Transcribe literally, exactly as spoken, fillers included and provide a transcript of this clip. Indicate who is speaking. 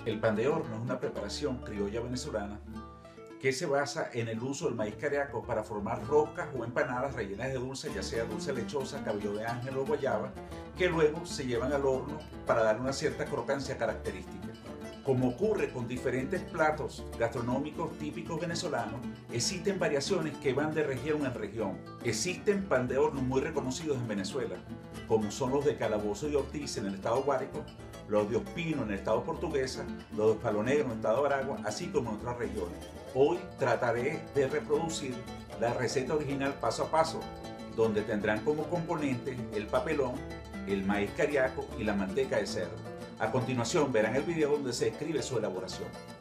Speaker 1: El pan de horno es una preparación criolla venezolana que se basa en el uso del maíz cariaco para formar roscas o empanadas rellenas de dulce, ya sea dulce lechosa, cabello de ángel o guayaba, que luego se llevan al horno para dar una cierta crocancia característica. Como ocurre con diferentes platos gastronómicos típicos venezolanos, existen variaciones que van de región en región. Existen pan de horno muy reconocidos en Venezuela, como son los de Calabozo y Ortiz en el estado Guárico, los de Ospino en el estado Portuguesa, los de Palo Negro en el estado Aragua, así como en otras regiones. Hoy trataré de reproducir la receta original paso a paso, donde tendrán como componentes el papelón, el maíz cariaco y la manteca de cerdo. A continuación verán el video donde se describe su elaboración.